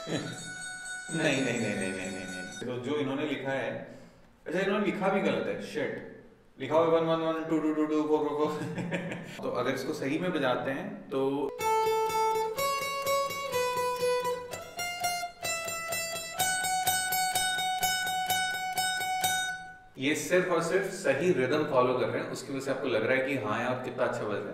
नहीं नहीं नहीं नहीं नहीं नहीं नहीं, तो जो इन्होंने लिखा है, अच्छा इन्होंने लिखा भी गलत है, शिट। लिखा हुआ 1 1 1 2 2 2 4 4 4। तो अगर इसको सही में बजाते हैं तो ये सिर्फ और सिर्फ सही रिदम फॉलो कर रहे हैं, उसकी वजह से आपको लग रहा है कि हाँ यार कितना अच्छा बज रहा